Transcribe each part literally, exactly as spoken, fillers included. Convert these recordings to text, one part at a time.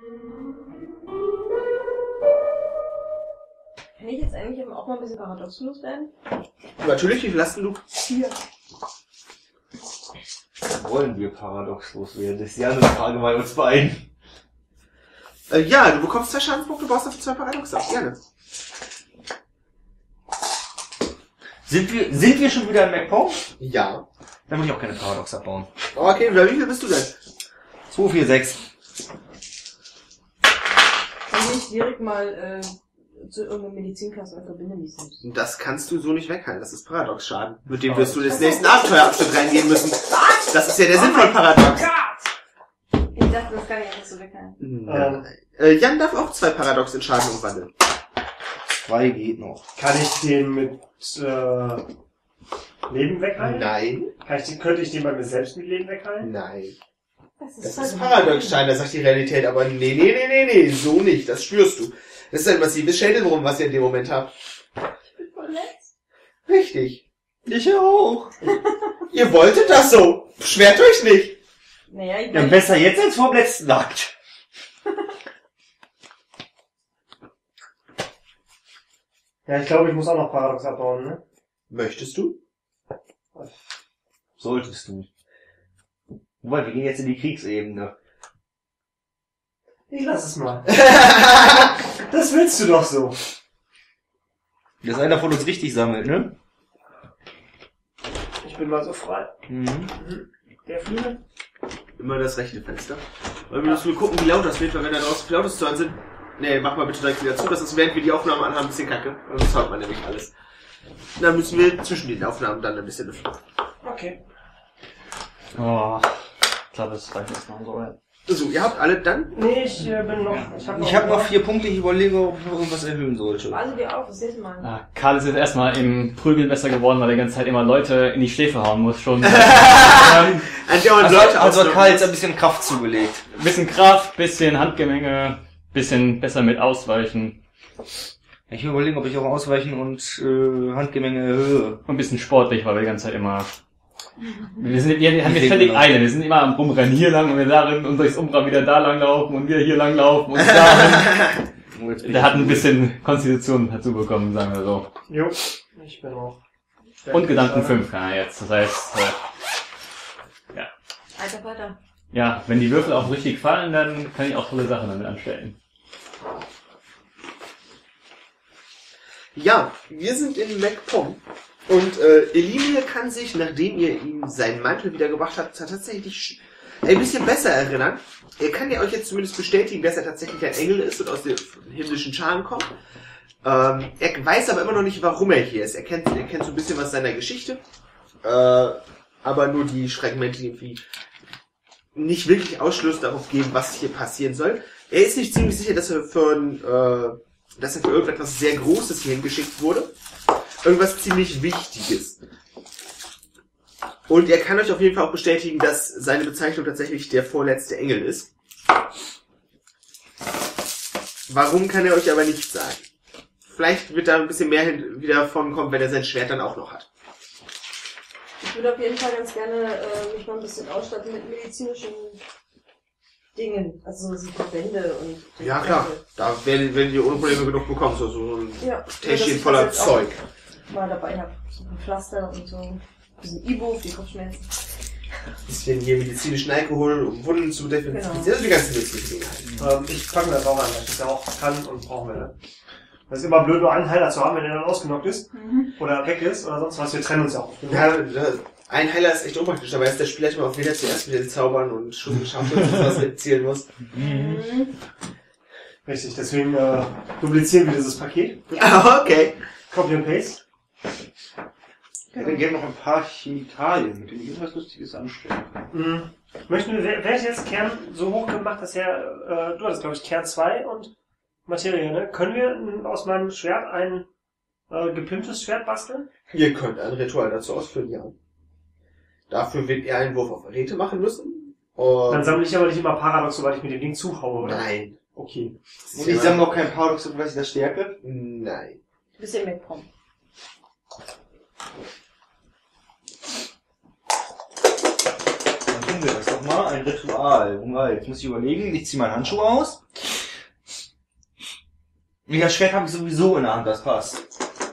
Kann ich jetzt eigentlich auch mal ein bisschen paradoxlos werden? Natürlich, wie viel hast du? Vier. Wollen wir paradoxlos werden? Das ist die andere Frage bei uns beiden. Äh, ja, du bekommst zwei Schadenspunkte, du brauchst dafür zwei Paradoxe. Gerne. Sind wir, sind wir schon wieder im MacPom? Ja. Dann muss ich auch keine Paradox abbauen. Okay, wie viel bist du denn? zwei, vier, sechs. Dann will ich direkt mal äh, zu irgendeinem Medizinkasten verbinden, die sind. Das kannst du so nicht weghalten, das ist Paradox-Schaden. Mit dem wirst du das nächsten Abenteuerabschnitt reingehen müssen. Das ist ja der Sinn von Paradox. Ich dachte, das kann ich einfach so weghalten. Ähm. Äh, Jan darf auch zwei Paradox in Schaden umwandeln. Zwei geht noch. Kann ich den mit äh, Leben wegheilen? Nein. Kann ich den, könnte ich den bei mir selbst mit Leben wegheilen? Nein. Das ist, Das ist Paradox-Schein, das sagt die Realität, aber nee, nee, nee, nee, nee, so nicht, das spürst du. Das ist ein massives Schädelwurm, was ihr in dem Moment habt. Ich bin verletzt. Richtig. Ich auch. Ihr wolltet das so. Beschwert euch nicht. Naja, ich Ja, meine, besser jetzt als vor dem letzten Akt. Ja, ich glaube, ich muss auch noch Paradox abbauen, ne? Möchtest du? Solltest du. Wobei, wir gehen jetzt in die Kriegsebene. Ich lass es mal. Das willst du doch so. Dass einer von uns richtig sammelt, ne? Ich bin mal so frei. Mhm. Der Flügel? Immer das rechte Fenster. Weil wir müssen nur gucken, wie laut das wird, weil wenn da draußen viele Autos zu hören sind. Nee, mach mal bitte direkt wieder zu, das ist, während wir die Aufnahmen anhaben, ein bisschen kacke. Sonst hört man nämlich alles. Dann müssen wir zwischen den Aufnahmen dann ein bisschen lüften. Okay. Oh, ich glaube, das reicht jetzt mal so. Ja. So, ihr habt alle dann? Nee, ich äh, bin noch... Ich habe noch, Ich habe noch vier Punkte, ich überlege, ob ich noch irgendwas erhöhen sollte. warte dir auf, das nächste Mal. Ah, Karl ist jetzt erstmal im Prügeln besser geworden, weil er die ganze Zeit immer Leute in die Schläfe hauen muss. Schon. ähm, An der und Also, Leute also hat ausnehmen. Karl jetzt ein bisschen Kraft zugelegt. bisschen Kraft, bisschen Handgemenge, bisschen besser mit Ausweichen Ich will überlegen, ob ich auch Ausweichen und äh, Handgemenge erhöhe. und ein bisschen sportlich, weil wir die ganze Zeit immer... Wir, sind, wir haben Ich jetzt ständig denke, Eile, wir sind immer am Rumrennen hier lang und wir darin und durchs Umbra wieder da lang laufen und wir hier lang laufen und dahin. Oh, jetzt bin Der ich hat ein gut. bisschen Konstitution dazu bekommen, sagen wir so. Jo, ich bin auch. Und Gedanken fünf kann er jetzt, das heißt... Äh, Alter, weiter. ja, wenn die Würfel auch richtig fallen, dann kann ich auch tolle Sachen damit anstellen. Ja, wir sind in MacPom. Und äh, Elimir kann sich, nachdem ihr ihm seinen Mantel wiedergebracht habt, tatsächlich ein bisschen besser erinnern. Er kann ja euch jetzt zumindest bestätigen, dass er tatsächlich ein Engel ist und aus dem himmlischen Scharen kommt. Ähm, er weiß aber immer noch nicht, warum er hier ist. Er kennt, er kennt so ein bisschen was seiner Geschichte. Äh, aber nur die Fragmente, die irgendwie nicht wirklich Ausschluss darauf geben, was hier passieren soll. Er ist nicht ziemlich sicher, dass er für, ein, äh, dass er für irgendetwas sehr Großes hierhin geschickt wurde. Irgendwas ziemlich Wichtiges. Und er kann euch auf jeden Fall auch bestätigen, dass seine Bezeichnung tatsächlich der vorletzte Engel ist. Warum kann er euch aber nicht sagen? Vielleicht wird da ein bisschen mehr hin, wieder von kommen, wenn er sein Schwert dann auch noch hat. Ich würde auf jeden Fall ganz gerne äh, mich mal ein bisschen ausstatten mit medizinischen Dingen. Also so Verbände und... Ja klar, da werden, werden ihr ohne Probleme genug bekommen. So, so ein Ja, Täschchen voller Zeug. Mal dabei habe. So ein Pflaster und so ein bisschen Ibo für die Kopfschmerzen. Bisschen hier medizinischen Alkohol, um Wunden zu desinfizieren. Genau. Das sind die ganzen nützlichen Dinge halt. Ähm, ich fange das auch an, weil ich das ja auch kann und brauchen wir. Ne? Das ist immer blöd, nur einen Heiler zu haben, wenn der dann ausgenockt ist. Mhm. Oder weg ist oder sonst was. Wir trennen uns ja auch. Ja, ein Heiler ist echt unpraktisch, dabei ist der Spieler immer auf wen zuerst mit den Zaubern und Schuss geschafft und sowas mitzielen muss. Mhm. Richtig, deswegen äh, duplizieren wir dieses Paket. Ah, okay. Copy and Paste. Ich hätte gerne noch ein paar Chemikalien, mit denen ich irgendwas Lustiges anstellen kann. Mhm. Möchten wir, wer, wer hat jetzt Kern so hoch gemacht, dass er, äh, du hattest glaube ich Kern zwei und Materie, ne? Können wir n- aus meinem Schwert ein äh, gepimptes Schwert basteln? Ihr könnt ein Ritual dazu ausführen, ja. Dafür wird er einen Wurf auf Räte machen müssen. Und Dann sammle ich aber nicht immer Paradox, sobald ich mit dem Ding zuhaue, oder? Nein. Okay. Und ich sammle noch kein Paradox, und weiß ich das stärke? Nein. Bisschen mitkommen. tun wir das doch mal. Ein Ritual. Moment, jetzt muss ich überlegen. Ich ziehe meinen Handschuh aus. Ja, das Schwert habe ich sowieso in der Hand, das passt.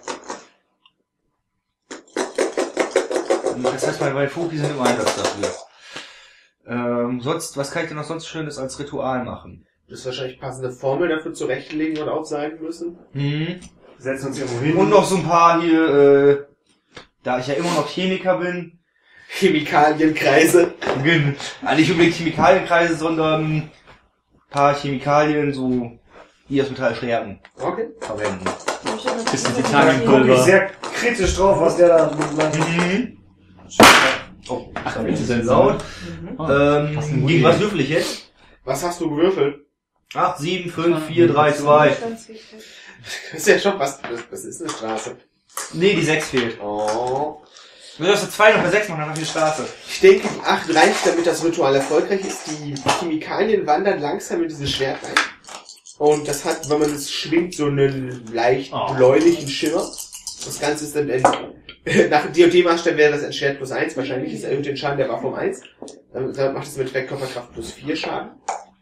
Das heißt, meine Foki sind im Einsatz dafür. Ähm, sonst, was kann ich denn noch sonst Schönes als Ritual machen? Du wirst wahrscheinlich passende Formel dafür zurechtlegen und aufsagen müssen. Hm. Setzen uns irgendwo hin. Und noch so ein paar hier, äh, da ich ja immer noch Chemiker bin. Chemikalienkreise. Also nicht unbedingt Chemikalienkreise, sondern ein paar Chemikalien, so, die das Metall stärken, Okay. verwenden. Bisschen Guck ich Titaniumpulver. sehr kritisch drauf, was der da meint. Mhm. Oh, das Ach, ist bitte ein laut. laut. Oh, Ähm, das ist eine gute gegen was Idee. würfel ich jetzt? Was hast du gewürfelt? acht, sieben, fünf, vier, drei, zwei. Ganz wichtig. Das ist ja schon fast, das ist eine Straße. Nee, die sechs fehlt. Oh. Du darfst eine zwei noch eine sechs machen, dann noch die Straße. Ich denke, die acht reicht, damit das Ritual erfolgreich ist. Die Chemikalien wandern langsam in dieses Schwert rein. Und das hat, wenn man es schwingt, so einen leicht Oh. bläulichen Schimmer. Das Ganze ist dann ein, nach D und D-Maßstab wäre das ein Schwert plus eins. Wahrscheinlich ist erhöht den Schaden der Waffe um eins. Damit macht es mit Wegkörperkraft plus vier Schaden.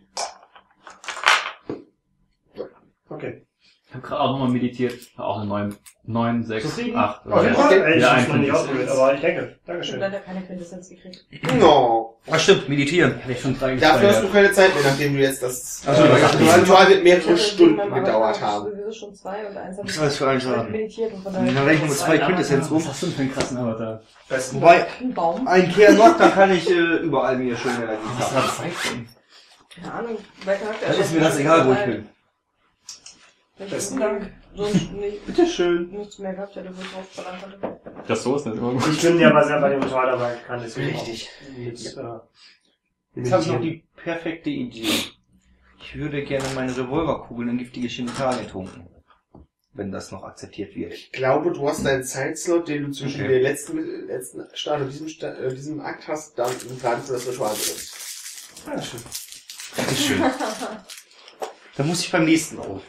Okay. Ich habe gerade auch nochmal meditiert. Auch eine neun, neun, sechs, Zufrieden? acht. Auf jeden Ja, Fall. okay. Ey, ich Ja, hab's ein noch nicht Punkt. ausprobiert, aber ich denke. Ich habe Dankeschön. leider keine Quintessenz gekriegt. No. Ah, stimmt, meditieren. Hätte ich schon drei Dafür hast du gespeichert. keine Zeit mehr, nachdem du jetzt das, Ach so, äh, ja, das ja. Ritual wird Ich mehrere hatte Stunden wegen meinem gedauert Avatar haben. sowieso schon zwei und eins habe ich Was ist das für ein Schaden? meditiert und von Dann daher. rechnen wir zwei Quintessenz Was um. hast du denn für einen krassen Avatar? Besten. Wobei, Ein Baum. ein Kehr noch, dann kann ich äh, überall mir schön Energie Was haben. hat Zeit denn? Keine Ahnung, wer Charakter Dann ist mir das egal, wo ich bin. Besten Dank. Sonst nicht, Bitteschön. nichts mehr gehabt hätte, wo ich drauf verlangt hatte. Das so ist nicht immer gut. Ich bin ja aber sehr bei dem Ritual dabei, kann deswegen Richtig. auch Jetzt, äh, Jetzt habe ich noch die perfekte Idee. Ich würde gerne meine Revolverkugeln in giftige Chemikalien tunken. Wenn das noch akzeptiert wird. Ich glaube, du hast deinen Zeitslot, den du zwischen Okay. dem letzten, letzten Start und diesem, Sta- äh, diesem Akt hast, dann im Plan für das Ritual benutzt. Dankeschön. Bitteschön. Dann muss ich beim nächsten auf.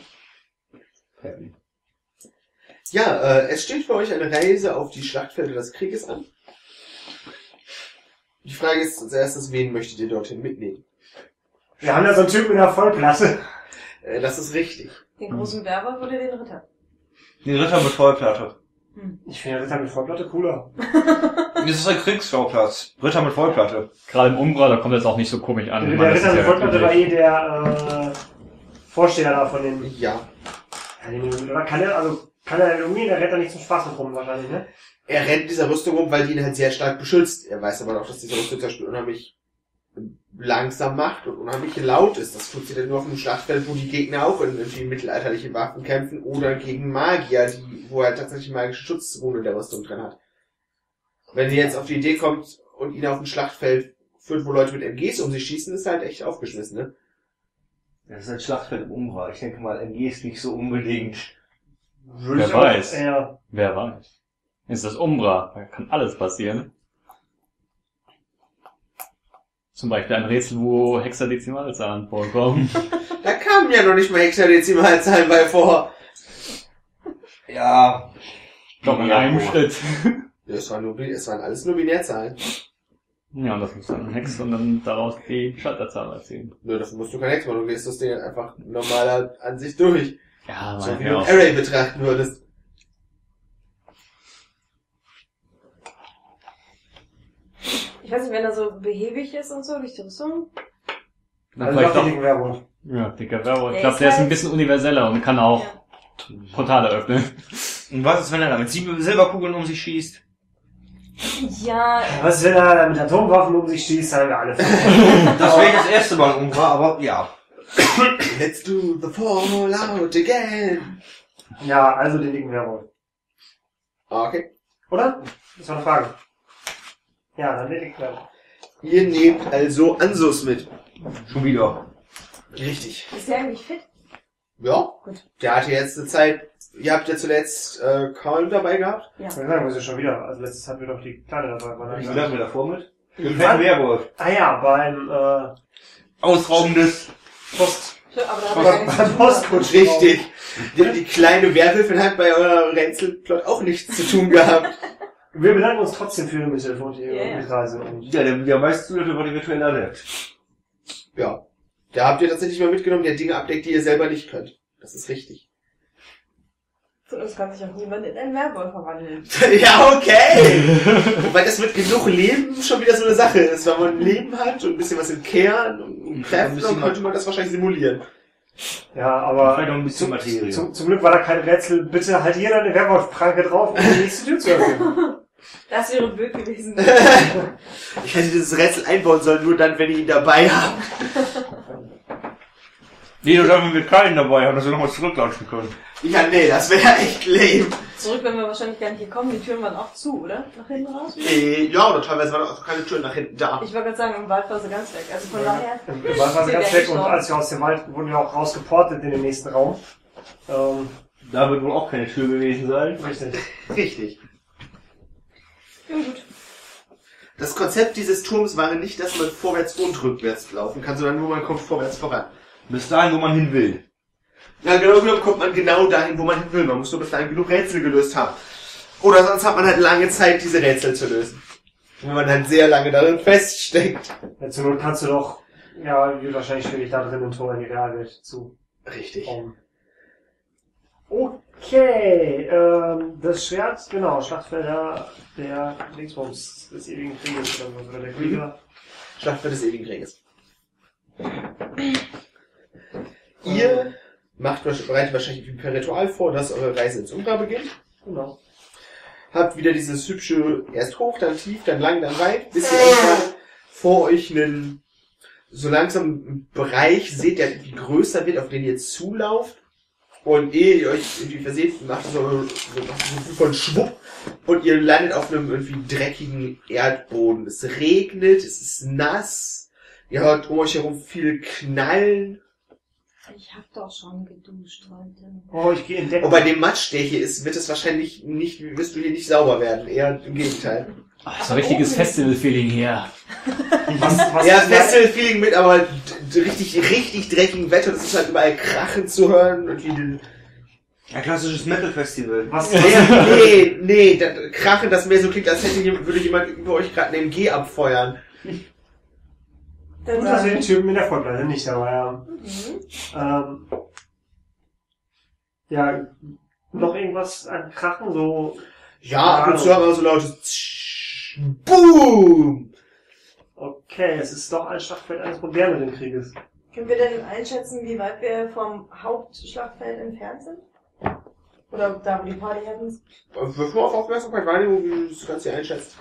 Ja, äh, es steht für euch eine Reise auf die Schlachtfelder des Krieges an. Die Frage ist als erstes, wen möchtet ihr dorthin mitnehmen? Wir haben da so einen Typ mit einer Vollplatte. Äh, das ist richtig. Den großen Werber oder den Ritter? Den Ritter mit Vollplatte. Ich finde Ritter mit Vollplatte cooler. Das ist ein Kriegsschauplatz. Ritter mit Vollplatte. Gerade im Umbra, da kommt das auch nicht so komisch an. Der, Ich meine, der das Ritter ist mit ja Vollplatte war wirklich- eh der äh, Vorsteher da von den... Ja. Ja, den- Oder kann er, also kann er irgendwie, der rennt da nicht zum Spaß mit rum wahrscheinlich, ne? Er rennt in dieser Rüstung rum, weil die ihn halt sehr stark beschützt. Er weiß aber auch, dass diese Rüstung zum Beispiel unheimlich langsam macht und unheimlich laut ist. Das funktioniert nur auf einem Schlachtfeld, wo die Gegner auch in irgendwie mittelalterliche Waffen kämpfen oder gegen Magier, die, wo er tatsächlich magische Schutzrune in der Rüstung drin hat. Wenn ihr jetzt auf die Idee kommt und ihn auf ein Schlachtfeld führt, wo Leute mit M Gs um sich schießen, ist er halt echt aufgeschmissen, ne? Das ist ein Schlachtfeld im Umbra. Ich denke mal, M G ist nicht so unbedingt. Würde Wer ich auch weiß. eher- Wer weiß. Ist das Umbra, da kann alles passieren. Zum Beispiel ein Rätsel, wo Hexadezimalzahlen vorkommen. Da kamen ja noch nicht mal Hexadezimalzahlen bei vor. Ja. Doch in einem Schritt. Ja, es waren, nur, es waren alles nur Binärzahlen. Ja, und das muss dann ein Hex und dann daraus die Schalterzahl erzielen. Nur dafür musst du kein Hex machen, du gehst das Ding einfach normaler Ansicht durch. Ja, So mein wie du ein Herr. Array betrachten würdest. Ich weiß nicht, wenn er so behäbig ist und so durch die Rüstung. Dann Also vielleicht doch doch, den Werwolf. ja, dicker Werwolf. Ich Der glaube, ist der ist ein halt- bisschen universeller und kann auch Ja. Portale öffnen. Und was ist, wenn er da mit sieben Silberkugeln um sich schießt? Ja, Was, wenn er da mit Atomwaffen um sich schießt, sagen wir alle. Das wäre das erste Mal im Umbra, aber ja. Let's do the fallout again. Ja, also den dicken Werwolf. Okay. Oder? Das war eine Frage. Ja, dann den dicken Werwolf. Ihr nehmt also Ansus mit. Schon wieder. Richtig. ist der eigentlich fit? Ja. Gut. Der hatte jetzt eine Zeit, ihr habt ja zuletzt äh, Karl dabei gehabt. Ja. Ich sagen, wir sind schon wieder. Also letztes hatten wir doch die Kleine dabei. War Wie da lange wir davor mit? Ein Wann? Werwolf. Ah ja, beim äh, Ausraubendes. Post. Aber da hat er gar nichts zu Beim tun. Postkutsch. Richtig. Die, die kleine Werwölfin hat bei eurer Rätselplot auch nichts zu tun gehabt. Wir bedanken uns trotzdem für die Mithilfe und die Yeah. Mitreise. Und Ja, der, der meiste Zuhörer war die virtuelle Adept. Ja. Da habt ihr tatsächlich mal mitgenommen, der Dinge abdeckt, die ihr selber nicht könnt. Das ist richtig. Von uns kann sich auch niemand in einen Werwolf verwandeln. Ja, okay. Wobei das mit genug Leben schon wieder so eine Sache ist. Wenn man ein Leben hat und ein bisschen was im Kern und Kräften, dann könnte man das wahrscheinlich simulieren. ja, aber Vielleicht noch ein bisschen zum, Materie. zum, zum Glück war da kein Rätsel. Bitte halt jeder eine Werwolfpranke drauf, um die nächste Tür zu öffnen. Das wäre blöd gewesen. Ich hätte dieses Rätsel einbauen sollen, nur dann, wenn ihr ihn dabei habt. Nee, nur dann, wenn wir keinen dabei haben, dass wir nochmal zurücklatschen können. Ja, nee, das wäre echt lame. Zurück wären wir wahrscheinlich gar nicht gekommen. Die Türen waren auch zu, oder? Nach hinten raus? Äh, ja, oder teilweise waren auch keine Türen nach hinten da. Ich wollte gerade sagen, im Wald war sie ganz weg. Also von daher. Im Wald war sie sind ganz wir weg und gestorben. als wir aus dem Wald wurden wir auch rausgeportet in den nächsten Raum. Ähm, Da wird wohl auch keine Tür gewesen sein. richtig. Richtig. Ja, gut. Das Konzept dieses Turms war nicht, dass man vorwärts und rückwärts laufen kann, sondern nur man kommt vorwärts voran. Bis dahin, wo man hin will. Ja, genau genommen kommt man genau dahin, wo man hin will. Man muss nur bis dahin genug Rätsel gelöst haben. Oder sonst hat man halt lange Zeit, diese Rätsel zu lösen. Wenn man halt sehr lange darin feststeckt. Ja, zur Not kannst du doch, ja, wird wahrscheinlich schwierig, da drin ein Tor in die Realwelt zu Richtig. kommen. Okay, ähm, das Schwert, genau, Schlachtfelder der Dingsbums des ewigen Krieges oder so, oder der Krieger. Schlachtfeld des ewigen Krieges. Ihr macht bereitet wahrscheinlich per Ritual vor, dass eure Reise ins Umbra beginnt. Genau. Habt wieder dieses hübsche, erst hoch, dann tief, dann lang, dann weit, bis ihr irgendwann vor euch einen, so langsam einen Bereich seht, der irgendwie größer wird, auf den ihr zulauft. Und ehe ihr euch irgendwie verseht, macht so, so, so ein Gefühl von Schwupp und ihr landet auf einem irgendwie dreckigen Erdboden. Es regnet, es ist nass, ihr hört um euch herum viel Knallen. Ich hab doch schon geduscht heute. Oh, ich gehe entdecken. Und bei dem Matsch, der hier ist, wird es wahrscheinlich nicht, wirst du hier nicht sauber werden. Eher im Gegenteil. Ach, so ein richtiges Festival-Feeling hier. Was, was Ja, ist Festival-Feeling mit, aber d- d- richtig, richtig dreckigem Wetter. Das ist halt überall Krachen zu hören und wie den, Ein klassisches Metal-Festival. was, nee, was, nee, nee, das Krachen, das mehr so klingt, als hätte jemand, würde jemand über euch gerade eine M G abfeuern. Dann gut, dass wir sagen- den Typen in der Folge nicht dabei haben. Mhm. Ähm, ja, noch irgendwas an Krachen, so, Ja, ab und zu haben wir so lautes Tsch, Boom! okay, es ist doch ein Schlachtfeld eines moderneren Krieges. Können wir denn einschätzen, wie weit wir vom Hauptschlachtfeld entfernt sind? Oder da, wo die Party hatten? Wirf mal auf Aufmerksamkeit Wahrnehmung, wie du das Ganze einschätzt.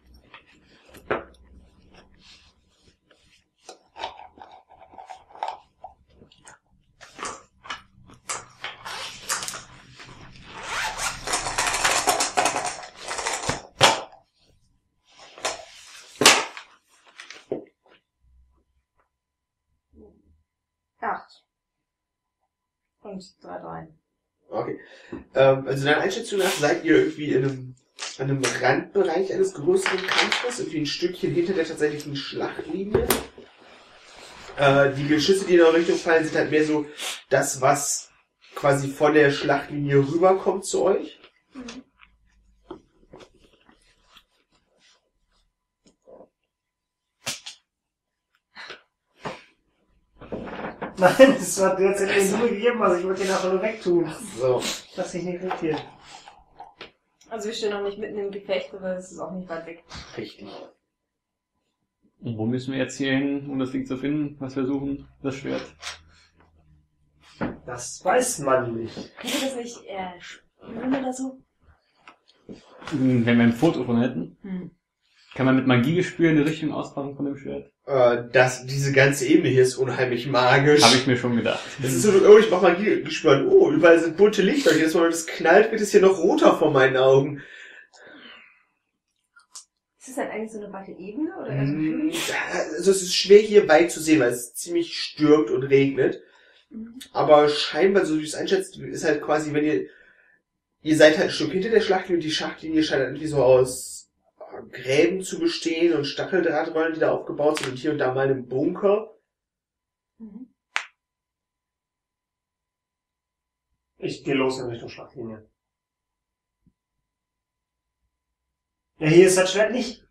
Acht. Und drei, drei. Okay. Ähm, also deiner Einschätzung nach seid ihr irgendwie in einem, an einem Randbereich eines größeren Kampfes, irgendwie ein Stückchen hinter der tatsächlichen Schlachtlinie. Äh, die Geschütze, die in eure Richtung fallen, sind halt mehr so das, was quasi von der Schlachtlinie rüberkommt zu euch. Nein, das hat jetzt in nur gegeben, also ich wollte den einfach nur wegtun. So. Lass dich nicht irritieren. Also wir stehen noch nicht mitten im Gefecht, aber es ist auch nicht weit weg. Richtig. Und wo müssen wir jetzt hier hin, um das Ding zu finden, was wir suchen? Das Schwert. Das weiß man nicht. Können wir das nicht äh, spüren oder so? Hm, Wenn wir ein Foto von hätten, Hm. kann man mit Magiegespür in die Richtung ausfahren von dem Schwert. Äh, das, diese ganze Ebene hier ist unheimlich magisch. Habe ich mir schon gedacht. Es ist so, oh, ich mach Magie gespürt. Oh, überall sind bunte Lichter. Jedes Mal, wenn es knallt, wird es hier noch roter vor meinen Augen. Ist das dann eigentlich so eine weite Ebene? Oder eher so ein Mm, Hügel? Also es ist schwer hier weit zu sehen, weil es ziemlich stürmt und regnet. Mhm. Aber scheinbar, so wie es einschätzt, ist halt quasi, wenn ihr, ihr seid halt ein Stück hinter der Schlachtlinie und die Schlachtlinie scheint halt irgendwie so aus Gräben zu bestehen und Stacheldrahtrollen, die da aufgebaut sind und hier und da mal einen Bunker. Mhm. Ich gehe los in Richtung Schlachtlinie. Ja, hier ist das Schwert nicht.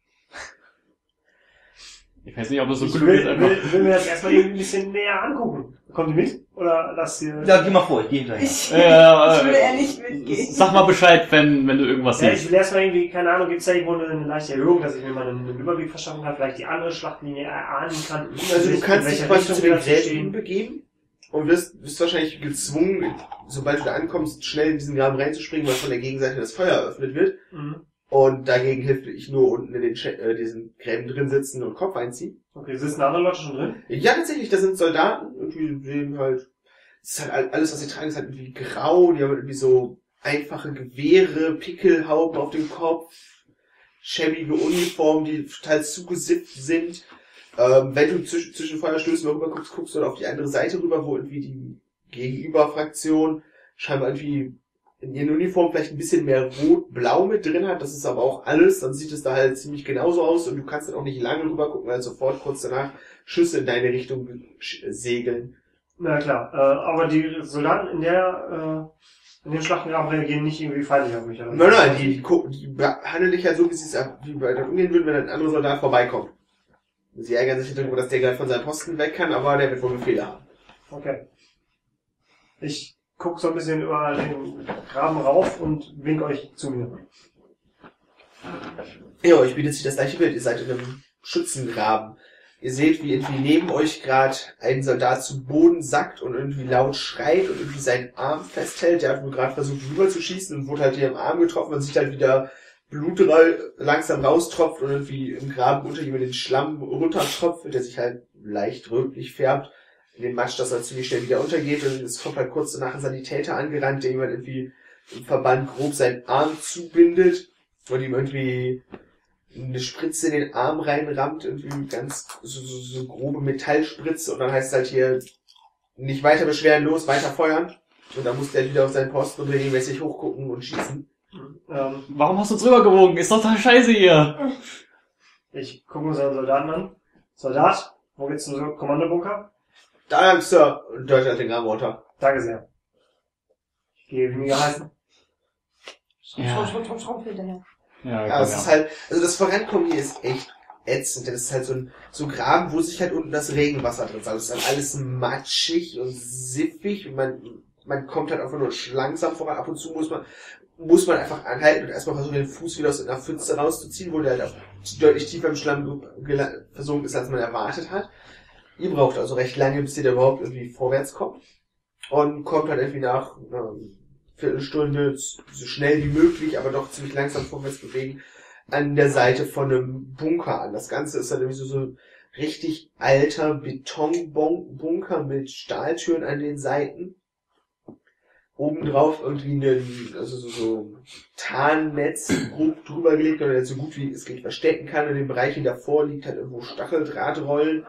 Ich weiß nicht, ob das so Ich gut will, ist einfach. will, will mir das erstmal irgendwie ein bisschen näher angucken. Kommt ihr mit? Oder lass ihr... Ja, geh mal vor, ich geh hinterher. Ich, Ja, ich würde äh, eher nicht mitgehen. Sag mal Bescheid, wenn, wenn du irgendwas Ja, ich siehst. will erstmal irgendwie, keine Ahnung, gibt's da irgendwo eine, eine leichte Erhöhung, dass ich mir mal einen, einen Überblick verschaffen kann, vielleicht die andere Schlachtlinie erahnen kann. Also du in kannst dich welcher quasi Richtung zu wir den dazu Gräben stehen. begeben und wirst, wirst wahrscheinlich gezwungen, sobald du da ankommst, schnell in diesen Graben reinzuspringen, weil von der Gegenseite das Feuer eröffnet wird. Mhm. Und dagegen hilft ich nur unten in den Sch äh, diesen Gräben drin sitzen und Kopf einziehen. Okay, sitzen andere Leute schon drin? Ja, tatsächlich, das sind Soldaten. Irgendwie sehen halt, das ist halt all- alles, was sie tragen, ist halt irgendwie grau. Die haben irgendwie so einfache Gewehre, Pickelhauben auf dem Kopf, schäbige Uniformen, die teils zugesippt sind. Ähm, wenn du zwischen, zwischen Feuerstößen mal rüber guckst, guckst du dann auf die andere Seite rüber, wo irgendwie die Gegenüberfraktion scheinbar irgendwie in ihren Uniform vielleicht ein bisschen mehr rot-blau mit drin hat. Das ist aber auch alles. Dann sieht es da halt ziemlich genauso aus und du kannst dann auch nicht lange rüber gucken, weil sofort kurz danach Schüsse in deine Richtung sch- segeln. Na klar, äh, aber die Soldaten in der, äh, in den Schlachtengraben reagieren nicht irgendwie feindlich auf mich, oder? Nein, nein, die, die, gu- die behandeln dich halt so, wie sie es ab- wie bei dann umgehen würden, wenn ein anderer Soldat vorbeikommt. Sie ärgern sich darüber, dass der gerade von seinem Posten weg kann, aber der wird wohl Befehle haben. Okay. Ich guck so ein bisschen über den Graben rauf und wink euch zu mir. Ja, euch bietet sich das gleiche Bild. Ihr seid in einem Schützengraben. Ihr seht, wie irgendwie neben euch gerade ein Soldat zu Boden sackt und irgendwie laut schreit und irgendwie seinen Arm festhält. Der hat wohl gerade versucht rüberzuschießen und wurde halt hier im Arm getroffen. Man sieht halt wieder Blut ra- langsam raustropft und irgendwie im Graben unter ihm in den Schlamm runtertropft, der sich halt leicht rötlich färbt. In den Matsch, dass er ziemlich schnell wieder untergeht und es kommt halt kurz danach ein Sanitäter angerannt, der ihm halt irgendwie im Verband grob seinen Arm zubindet und ihm irgendwie eine Spritze in den Arm reinrammt, irgendwie ganz so, so, so grobe Metallspritze und dann heißt es halt hier nicht weiter beschweren, los, weiter feuern und dann muss der wieder auf seinen Posten und regelmäßig hochgucken und schießen. Ähm, Warum hast du uns rübergewogen? Ist doch total scheiße hier. ich gucke uns einen Soldaten an. Soldat, wo geht's zum Kommandobunker? Da lang, Sir, und deutet halt den Graben runter. Danke sehr. Ich gehe wie mir geheißen. Schraub, schraub, schraub, schraub hinterher. Ja, Ja, komm, es ist halt, also das Vorankommen hier ist echt ätzend, denn es ist halt so ein, so ein Graben, wo sich halt unten das Regenwasser drin sammelt. Es ist halt alles matschig und siffig und man, man kommt halt einfach nur langsam voran. Ab und zu muss man, muss man einfach anhalten und erstmal versuchen, den Fuß wieder aus einer Pfütze rauszuziehen, wo der halt auch deutlich tiefer im Schlamm gela- versunken ist, als man erwartet hat. Ihr braucht also recht lange, bis ihr da überhaupt irgendwie vorwärts kommt. Und kommt halt irgendwie nach einer Viertelstunde, so schnell wie möglich, aber doch ziemlich langsam vorwärts bewegen, an der Seite von einem Bunker an. Das Ganze ist dann irgendwie so, so richtig alter Betonbunker mit Stahltüren an den Seiten. Obendrauf irgendwie ein, also so, so Tarnnetz grob drüber gelegt, oder so gut wie es geht verstecken kann. In dem Bereich, die davor liegt, halt irgendwo Stacheldrahtrollen.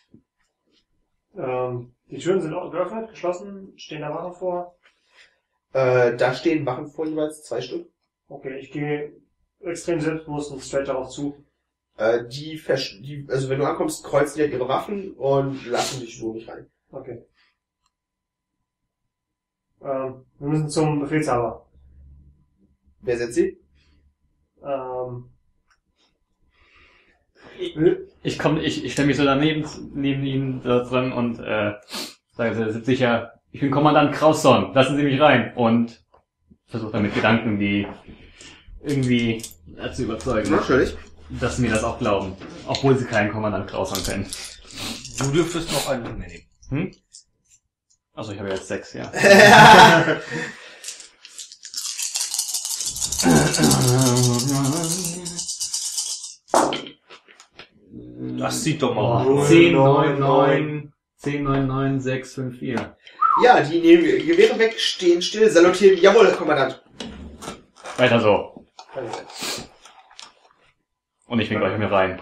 Ähm, die Türen sind auch geöffnet, geschlossen, stehen da Wachen vor. Äh, da stehen Wachen vor, jeweils zwei Stück. Okay, ich gehe extrem selbstbewusst und straight darauf zu. Äh, die, versch- die, also wenn du ankommst, kreuzen die halt ihre Waffen und lassen dich so nicht rein. Okay. Ähm, wir müssen zum Befehlshaber. Wer setzt sie? Ähm, Ich, ich komm, ich, ich stelle mich so daneben, neben ihm da drin und, äh, sage, sehr sicher, ich bin Kommandant Krausson, lassen Sie mich rein. Und versuche dann mit Gedanken die irgendwie äh, zu überzeugen, Natürlich. dass sie mir das auch glauben. Obwohl sie keinen Kommandant Krausson kennen. Du dürftest noch einen mehr nehmen. Hm? Also ich habe jetzt sechs, ja. Das sieht doch mal Oh, aus. zehn, neun, neun, zehn, neun, neun, sechs, fünf, vier. Ja, die nehmen ihre Gewehre weg, stehen still, salutieren. Jawohl, Herr Kommandant. Weiter so. Und ich winke euch mit rein.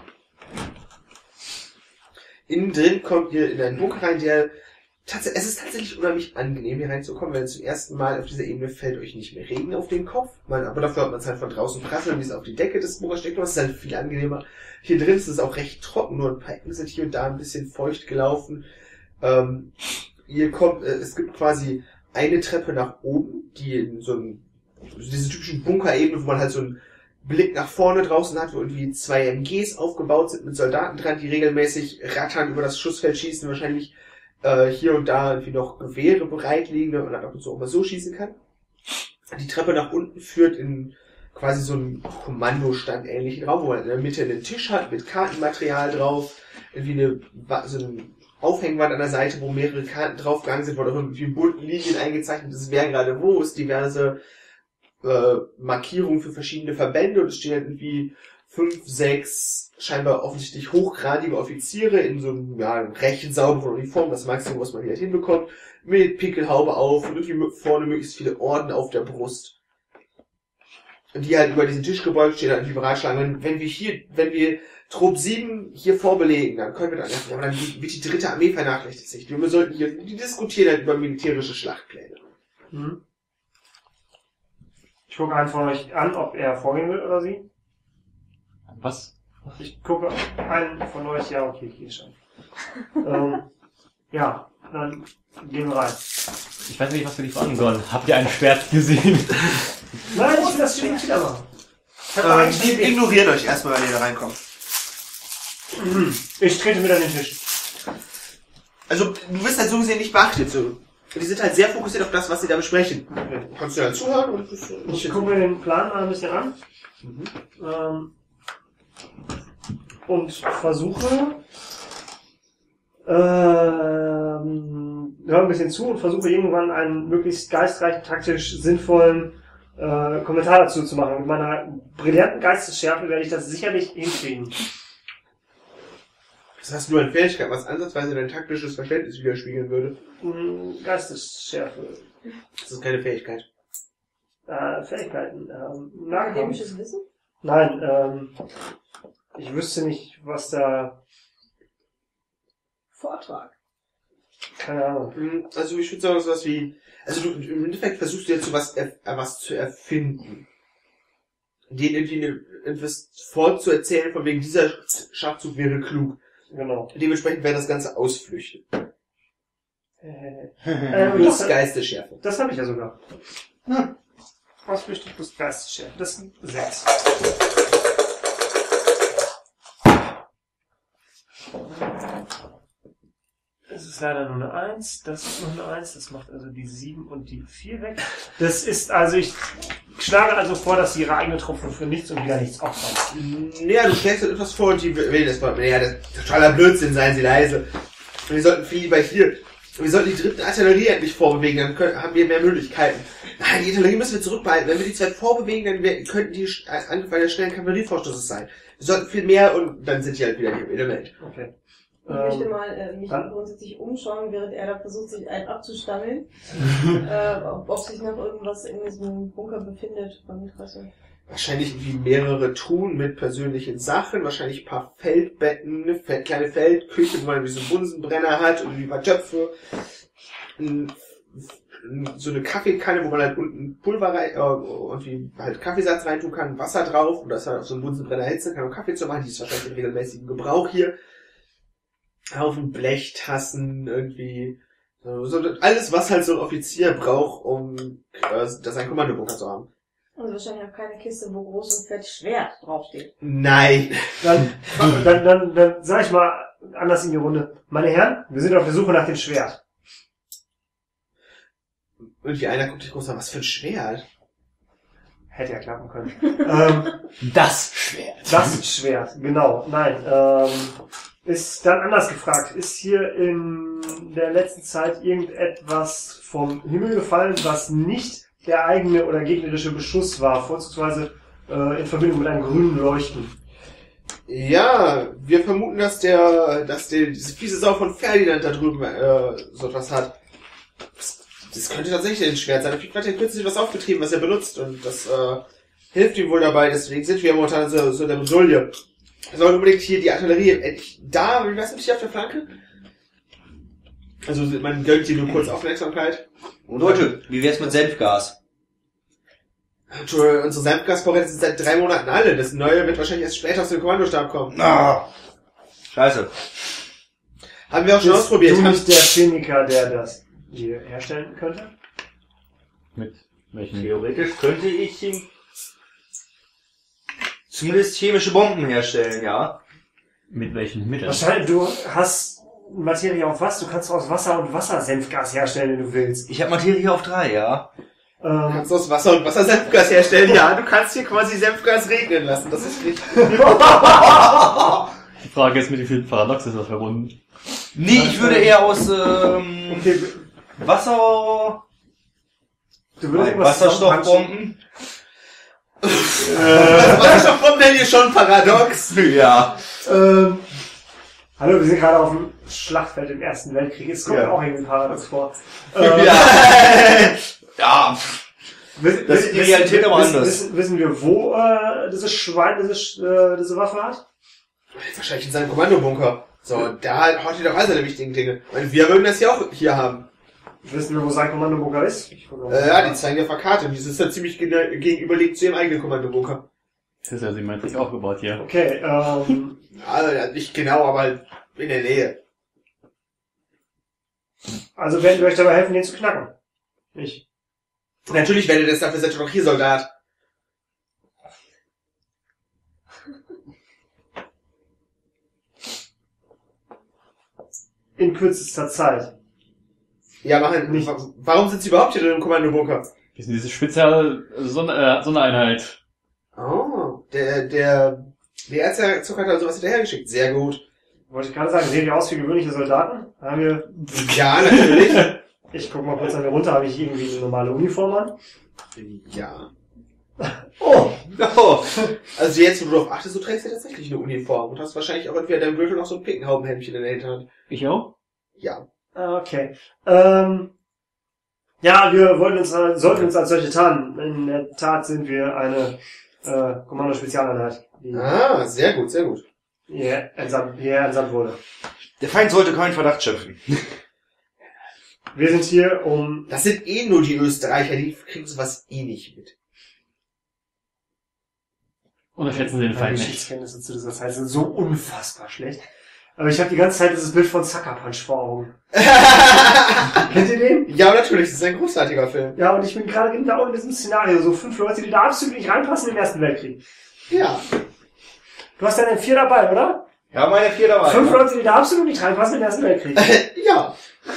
Innen drin kommt ihr in einen Bunker rein, der tatsächlich, es ist tatsächlich unheimlich angenehm, hier reinzukommen, weil zum ersten Mal auf dieser Ebene fällt euch nicht mehr Regen auf den Kopf. Man, aber dafür hat man es halt von draußen prasseln, wie es auf die Decke des Bunkers steckt. Das ist halt viel angenehmer. Hier drin ist es auch recht trocken, nur ein paar Ecken sind hier und da ein bisschen feucht gelaufen. Ähm, ihr kommt, äh, es gibt quasi eine Treppe nach oben, die in so einem, diese typischen Bunkerebene, wo man halt so ein Blick nach vorne draußen hat, wo irgendwie zwei M Gs aufgebaut sind mit Soldaten dran, die regelmäßig rattern über das Schussfeld schießen, wahrscheinlich äh, hier und da irgendwie noch Gewehre bereitlegen und dann ab und zu auch mal so schießen kann. Die Treppe nach unten führt in quasi so einen Kommandostand ähnlichen Raum, wo man in der Mitte einen Tisch hat mit Kartenmaterial drauf, irgendwie eine, so eine Aufhängwand an der Seite, wo mehrere Karten draufgegangen sind, wo auch irgendwie in bunten Linien eingezeichnet ist, wer gerade wo ist, diverse äh, Markierungen für verschiedene Verbände und es stehen halt irgendwie fünf, sechs scheinbar offensichtlich hochgradige Offiziere in so einem ja, recht sauberen Uniform, das Maximum, was man hier halt hinbekommt, mit Pickelhaube auf und irgendwie vorne möglichst viele Orden auf der Brust. Und die halt über diesen Tisch gebeugt stehen, halt irgendwie beratschlagen. Wenn, wenn wir hier, wenn wir Trupp sieben hier vorbelegen, dann können wir dann einfach, aber dann wird die dritte Armee vernachlässigt. Wir sollten hier, die diskutieren halt über militärische Schlachtpläne. Hm. Ich gucke einen von euch an, ob er vorgehen will oder sie. Was? Ich gucke einen von euch, ja, okay, ich gehe schon. ähm, ja, dann gehen wir rein. Ich weiß nicht, was wir dich fragen sollen. Habt ihr ein Schwert gesehen? Nein, ich will das Schild wieder machen. Ich, Ähm, die ignorieren euch erstmal, wenn ihr da reinkommt. ich trete mit an den Tisch. Also, du wirst halt so gesehen nicht beachtet, so. Die sind halt sehr fokussiert auf das, was sie da besprechen. Du kannst dir halt zuhören und das ist Ich gucke mir den Plan mal ein bisschen an. Mhm. Ähm, und versuche, ähm, höre ein bisschen zu und versuche irgendwann einen möglichst geistreichen, taktisch sinnvollen äh, Kommentar dazu zu machen. Mit meiner brillanten Geistesschärfe werde ich das sicherlich hinkriegen. Das hast du nur eine Fähigkeit, was ansatzweise dein taktisches Verständnis widerspiegeln würde. Hm, Geistesschärfe. Das ist keine Fähigkeit. Äh, Fähigkeiten. Ähm, Nahkampf. Akademisches Wissen? Nein, ähm, ich wüsste nicht, was da... Vortrag. Keine Ahnung. Mhm, Also ich würde sagen, sowas wie, also du, im Endeffekt versuchst du jetzt so was, er, was zu erfinden. Den irgendwie eine, etwas vorzuerzählen, von wegen dieser Schachzug wäre klug. Genau. Dementsprechend wäre das Ganze Ausflüchte. Äh, ähm, Plus das Geistesschärfe. das habe ich ja sogar. Hm. Ausflüchte plus Geistesschärfe. Das sind sechs. Das ist leider nur eine eins, das ist nur eine eins, das macht also die sieben und die vier weg. Das ist also, ich schlage also vor, dass sie ihre eigene Truppe für nichts und wieder nichts opfern. Naja, du schlägst halt etwas vor und die wählen das vor. Naja, das ist totaler Blödsinn, seien sie leise. Und wir sollten viel lieber hier. Wir sollten die dritten Artillerie endlich vorbewegen, dann können, haben wir mehr Möglichkeiten. Nein, die Artillerie müssen wir zurückbehalten. Wenn wir die zwei vorbewegen, dann wir, könnten die Angriffe einer schnellen Kavallerievorstoßes sein. Wir sollten viel mehr und dann sind die halt wieder hier im Element. Okay. Ich möchte Ähm, mal äh, mich dann- grundsätzlich umschauen, während er da versucht, sich einen abzustammeln. äh, ob, ob sich noch irgendwas in diesem Bunker befindet von Interesse. Wahrscheinlich irgendwie mehrere Truhen mit persönlichen Sachen, wahrscheinlich ein paar Feldbetten, eine Fel- kleine Feldküche, wo man wie so einen Bunsenbrenner hat und ein paar Töpfe, ein, ein, so eine Kaffeekanne, wo man halt unten Pulver rein, äh, irgendwie halt Kaffeesatz reintun kann, Wasser drauf und das halt auf so einen Bunsenbrenner erhitzen kann, um Kaffee zu machen. Die ist wahrscheinlich in regelmäßigem Gebrauch hier. Haufen Blechtassen, irgendwie, so, so alles, was halt so ein Offizier braucht, um äh, das ein Kommandobunker zu haben. Und wahrscheinlich auch keine Kiste, wo groß und fett Schwert draufsteht. Nein. Dann, dann, dann, dann sag ich mal anders in die Runde. Meine Herren, wir sind auf der Suche nach dem Schwert. Irgendwie einer guckt dich groß an, was für ein Schwert? Hätte ja klappen können. ähm, Das Schwert. das Schwert, genau. Nein, ähm, ist dann anders gefragt. Ist hier in der letzten Zeit irgendetwas vom Himmel gefallen, was nicht der eigene oder gegnerische Beschuss war, vorzugsweise äh, in Verbindung mit einem grünen Leuchten? Ja, wir vermuten, dass der, dass der, diese fiese Sau von Ferdinand da drüben, äh, so etwas hat. Das, das könnte tatsächlich ein Schwert sein. Auf jeden Fall hat er kürzlich was aufgetrieben, was er benutzt, und das, äh, hilft ihm wohl dabei, deswegen sind wir momentan so, so in der Bredouille. Wir sollen unbedingt hier die Artillerie endlich da, wie wär's mit hier auf der Flanke? Also, man gönnt dir nur kurz Aufmerksamkeit. Leute, wie wär's mit Senfgas? Unsere Senfgasvorräte sind seit drei Monaten alle. Das neue wird wahrscheinlich erst später aus dem Kommandostab kommen. Ah, scheiße. Haben wir auch schon ausprobiert. Du nicht der Chemiker, der das hier herstellen könnte? Mit welchen? Theoretisch könnte ich ihm... Zumindest chemische Bomben herstellen, ja. Mit welchen Mitteln? Wahrscheinlich, du hast Materie auf was? Du kannst aus Wasser und Wassersenfgas herstellen, wenn du willst. Ich habe Materie auf drei, ja. Du Ähm, kannst aus Wasser und Wasser Senfgas herstellen. Ja, du kannst hier quasi Senfgas regnen lassen. Das ist richtig. Die Frage ist, mit wie viel Paradox ist das verbunden? Nee, ich würde eher aus ähm, okay, Wasser... du würdest irgendwas Wasserstoffbomben. Wasserstoffbomben nennen hier schon paradox. Ja. Ähm, hallo, wir sind gerade auf dem Schlachtfeld im Ersten Weltkrieg. Es kommt Ja. auch irgendwie paradox vor. Ähm, Ja. Ja. wissen- Das ist die wissen- Realität aber wissen, anders. Wissen, wissen wir, wo äh, dieses Schwein diese, äh, diese Waffe hat? Wahrscheinlich in seinem Kommandobunker. So, da hat er doch all seine wichtigen Dinge. Und wir würden das ja auch hier haben. Wissen wir, wo sein Kommandobunker ist? Ich gucke mal. Äh, ja, die zeigen ja auf der Karte. Und dieses ist ja ziemlich gene- gegenüberliegt zu ihrem eigenen Kommandobunker. Das ist ja symmetrisch aufgebaut hier. Okay, ähm, Also, nicht genau, aber in der Nähe. also werden wir euch dabei helfen, den zu knacken. Ich. Natürlich werdet ihr das, dafür seid ihr doch hier Soldat. In kürzester Zeit. Ja, machen Nicht. nicht. Warum sind sie überhaupt hier drin im Kommandobunker? Wir sind diese spezielle Sonder äh, Sondereinheit. Oh, der, der, der Erzherzog hat also was hinterhergeschickt. Sehr gut. Wollte ich gerade sagen, sehen wir aus wie gewöhnliche Soldaten? Haben wir, Ja, natürlich. ich guck mal kurz an mir runter, habe ich irgendwie eine normale Uniform an? Ja. Oh! Oh. Also jetzt, wo du darauf achtest, du trägst ja tatsächlich eine Uniform und hast wahrscheinlich auch entweder deinem Gürtel noch so ein Pickenhaubenhemdchen in der Hinterhand. Ich auch? Ja. Ah, okay. Ähm, ja, wir wollten uns, äh, sollten uns als solche tarnen. In der Tat sind wir eine äh, Kommando-Spezialeinheit, die Ah, sehr gut, sehr gut. hier entsandt, hierher entsandt wurde. Der Feind sollte keinen Verdacht schöpfen. Wir sind hier, um... Das sind eh nur die Österreicher, die kriegen sowas eh nicht mit. Unterschätzen Sie den Meine Feind nicht. Geschichtskenntnisse zu dieser Zeit sind so unfassbar schlecht. Aber ich habe die ganze Zeit dieses Bild von Sucker Punch vor Augen. Kennt ihr den? Ja, natürlich, das ist ein großartiger Film. Ja, und ich bin gerade genau in diesem Szenario. So fünf Leute, die da absolut nicht reinpassen im Ersten Weltkrieg. Ja. Du hast deine vier dabei, oder? Ja, meine vier dabei. Fünf ne? Leute, die da absolut nicht reinpassen im Ersten Weltkrieg. Ja.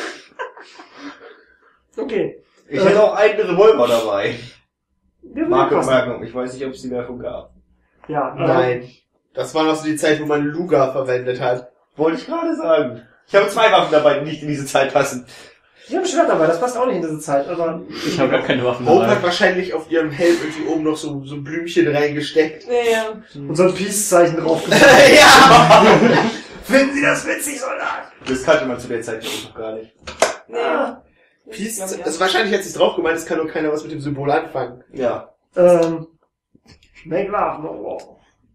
Okay. Ich hätte auch einen Revolver dabei. Der würde Marke passen. Magnum. Ich weiß nicht, ob es die Werbung gab. Ja, äh, Nein. Das war noch so die Zeit, wo man Luger verwendet hat. Wollte ich gerade sagen. Ich habe zwei Waffen dabei, die nicht in diese Zeit passen. Ich habe ein Schwert dabei, das passt auch nicht in diese Zeit, aber... Ich habe gar keine Waffen Hope hat dabei. wahrscheinlich auf ihrem Helm irgendwie oben noch so, so ein Blümchen reingesteckt. Ja, ja. Und so ein Peace-Zeichen drauf gemacht. Ja! Finden Sie das witzig, Soldat? Das kannte man zu der Zeit noch gar nicht. Nee. Ah. Peace, Das glaub ich also wahrscheinlich hat sich drauf gemeint, es kann nur keiner was mit dem Symbol anfangen. Ja. Ähm... Make love, no war.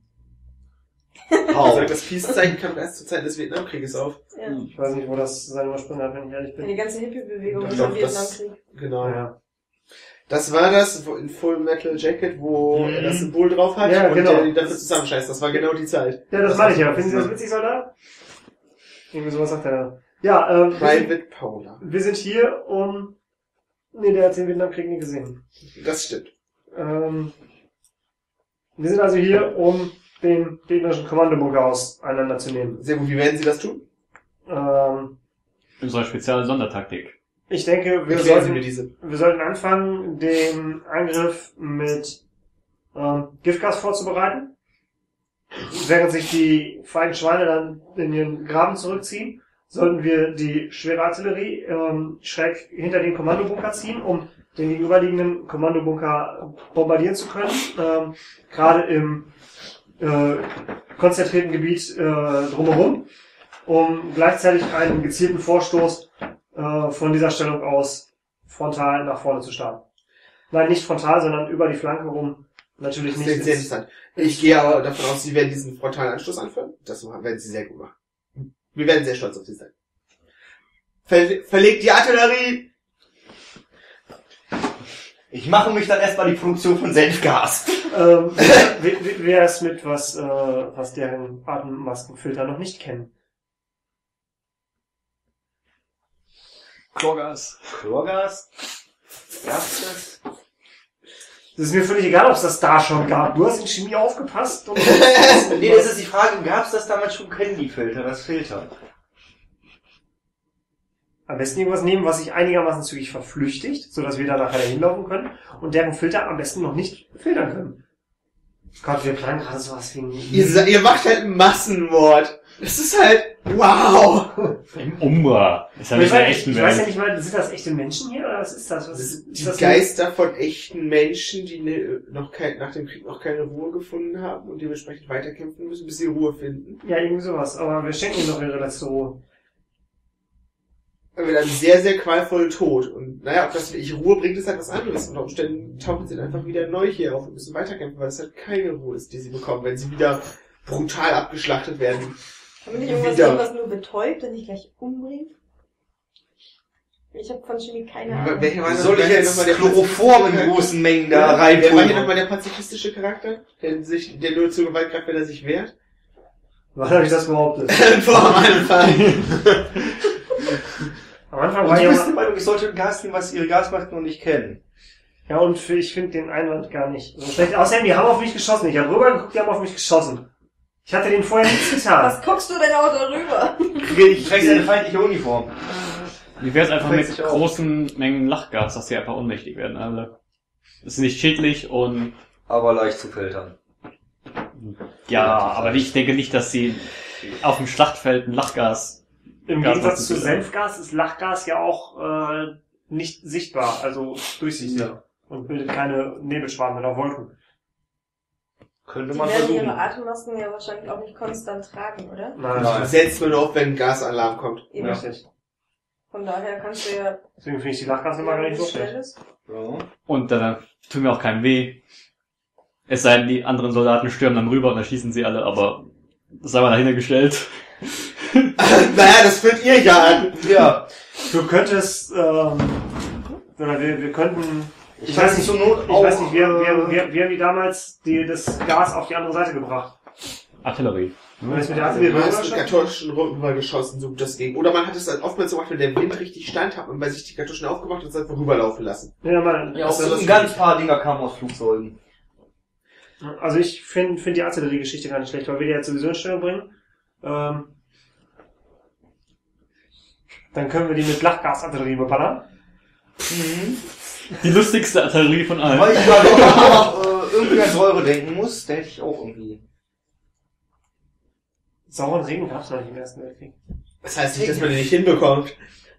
Er Hau. sagt, das Peace-Zeichen kam erst zur Zeit des Vietnamkrieges auf. Ja. Ich weiß nicht, wo das seine Ursprünge hat, wenn ich ehrlich Die bin. ganze Hippie-Bewegung Ich ist im glaub, das- Vietnamkrieg. Genau. Ja. Das war das wo- in Full Metal Jacket, wo Mhm. er das Symbol drauf hat Ja, und genau. der die dafür zusammenscheißt. Das war genau die Zeit. Ja, das Das meine ich war- ja. Finden Sie das witzig, Soldat? Irgendwie sowas sagt er da. Ja, ähm, wir sind, Private Paula. wir sind hier, um... Nee, der hat den Vietnamkrieg nie gesehen. Das stimmt. Ähm, wir sind also hier, um den gegnerischen Kommandobunker auseinanderzunehmen. Sehr gut. Wie werden Sie das tun? Ähm, Unsere spezielle Sondertaktik. ich denke, wir Erklären Sie sollten, mir diese. wir sollten anfangen, den Angriff mit ähm, Giftgas vorzubereiten. Während sich die feinen Schweine dann in ihren Graben zurückziehen, sollten wir die schwere Artillerie ähm, schräg hinter den Kommandobunker ziehen, um den gegenüberliegenden Kommandobunker bombardieren zu können. Ähm, gerade im äh, konzentrierten Gebiet äh, drumherum, um gleichzeitig einen gezielten Vorstoß äh, von dieser Stellung aus frontal nach vorne zu starten. Nein, nicht frontal, sondern über die Flanke rum. Natürlich Das nicht. ist sehr ins- interessant. Ich gehe aber davon aus, Sie werden diesen frontalen Anschluss anführen. Das werden Sie sehr gut machen. Wir werden sehr stolz auf Sie sein. Ver verlegt die Artillerie! Ich mache mich dann erstmal die Produktion von Senfgas. Ähm, wie, wie, wer ist mit was, äh, was deren Atemmaskenfilter noch nicht kennen? Chlorgas. Chlorgas? Gab's das? Das ist mir völlig egal, ob es das da schon gab. Du hast in Chemie aufgepasst. Und Nee, das ist die Frage, gab es das damals schon, kennen die Filter, das Filter? Am besten irgendwas nehmen, was sich einigermaßen zügig verflüchtigt, sodass wir da nachher hinlaufen können und deren Filter am besten noch nicht filtern können. Gott, wir planen gerade sowas wie ein... Ihr, sa- ihr macht halt einen Massenmord. Das ist halt, wow. Im Umbra. Ist ja ich nicht der weiß, echten ich weiß ja Welt. nicht mal, sind das echte Menschen hier oder was ist das? Was Das ist, sind ist die das Geister von echten Menschen, die ne, noch kein, nach dem Krieg noch keine Ruhe gefunden haben und dementsprechend weiterkämpfen müssen, bis sie Ruhe finden. Ja, irgendwie sowas. Aber wir schenken ihnen doch ihre letzte Ruhe. Er wird dann sehr, sehr qualvoll tot. Und naja, ob das wirklich Ruhe bringt, ist halt was anderes. Unter Umständen tauchen sie dann einfach wieder neu hier auf und müssen weiterkämpfen, weil es halt keine Ruhe ist, die sie bekommen, wenn sie wieder brutal abgeschlachtet werden. Kann man nicht irgendwas Wieder. nehmen, was nur betäubt und nicht gleich umbringt? Ich habe von Chemie keine Ahnung. Welcher war Soll ich wer jetzt nochmal der Chloroform in pazifistische großen Mengen da Charakter? Wer war hier reintun? nochmal der pazifistische Charakter? Der sich, der nur zur Gewalt greift, wenn er sich wehrt? Wann habe ich das behauptet? Vor am Anfang. Am Anfang Und war du ja... bist der Meinung, ich sollte ein Gas nehmen, was ihre Gasmasken noch nicht kennen. Ja, und für, ich finde den Einwand gar nicht so schlecht. Außerdem, die haben auf mich geschossen. Ich habe rübergeguckt, die haben auf mich geschossen. Ich hatte denen vorher nichts getan. Was guckst du denn auch darüber? Ich trägst eine feindliche Uniform. Wie wär's einfach Fällt mit sich auf. großen Mengen Lachgas, dass sie einfach ohnmächtig werden, alle. Das ist nicht schädlich und, Aber leicht zu filtern. ja, Relativ aber ich denke nicht, dass sie auf dem Schlachtfeld ein Lachgas, Im Gas Gegensatz zu lassen. Senfgas ist Lachgas ja auch äh, nicht sichtbar, also durchsichtig. Ja. Und bildet keine Nebelschwaden oder Wolken. Könnte Die man werden versuchen. ihre Atemmasken ja wahrscheinlich auch nicht konstant tragen, oder? Nein, Nein. Setzt man nur auf, wenn ein Gasalarm kommt. Eben. Ja. richtig. Von daher kannst du ja... Deswegen finde ich die Lachgasnummer gar nicht so schlecht. ist. Ja. und dann tun mir auch keinem weh. Es sei denn, die anderen Soldaten stürmen dann rüber und erschießen sie alle, aber das sei mal dahintergestellt. Naja, das führt ihr ja an. Ja. Du könntest, ähm, oder wir, wir könnten, ich, Ich weiß weiß nicht, zur Not ich auch, weiß nicht, wir, wir, äh, wir, wir haben die damals die, das Gas auf die andere Seite gebracht. Artillerie. Und das mit der Also, Artillerie man hat rüber mit Kartuschen rüber geschossen, so das ging. Oder man hat es dann oftmals so gemacht, wenn der Wind richtig stand, hat man bei sich die Kartuschen aufgemacht und es einfach rüberlaufen lassen. Ja, man, Ja, auch das- so ein ganz paar Dinger kamen aus Flugzeugen. Also ich finde find die Artilleriegeschichte gar nicht schlecht, weil wir die jetzt sowieso in Stellung bringen. Ähm, dann können wir die mit Lachgasartillerie beballern. Die lustigste Artillerie von allen. Weil ich gerade auch noch äh, irgendwie an Säure denken muss, da hätte ich auch irgendwie. Sauren Regen gab es noch nicht im Ersten Weltkrieg. Das heißt nicht, dass man den nicht hinbekommt.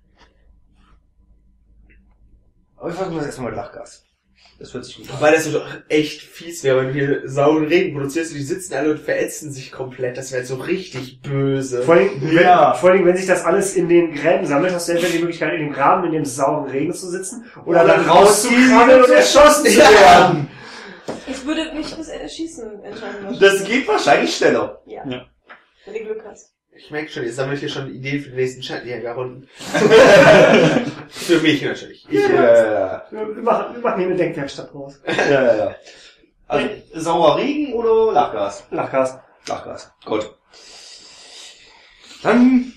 Aber ich versuche das erstmal mit Lachgas. Das hört sich gut an. Weil das doch echt fies wäre, wenn du hier sauren Regen produzierst und die sitzen alle und verätzen sich komplett. Das wäre so richtig böse. Vor allem, wenn, Ja. vor allem, wenn sich das alles in den Gräben sammelt, hast du entweder die Möglichkeit, in dem Graben in dem sauren Regen zu sitzen oder, Oder dann rauszukrabbeln rauszukrabbeln und und erschossen zu Ja. werden. Ich würde mich fürs Erschießen entscheiden. Das geht wahrscheinlich schneller. Ja. Ja. Wenn du Glück hast. Ich merke schon, ihr sammelt hier schon Ideen für die nächsten Schattenjägerrunden. Für mich natürlich. Ich, Ja, ja, Wir wir machen, wir machen hier eine Denkwerkstatt draus. ja. ja, ja. Also, sauer Regen oder Lachgas? Lachgas. Lachgas. Gut. Dann